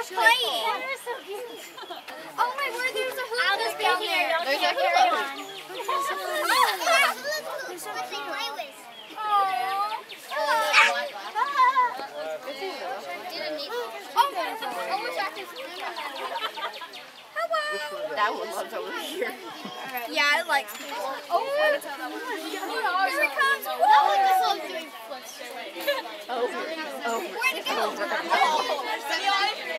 They're playing. They're so cute. Oh my word, there's a hoop down there. There's a hoop. They're so cute. That one loves over here. Yeah, it likes people. Oh, here it comes. Over.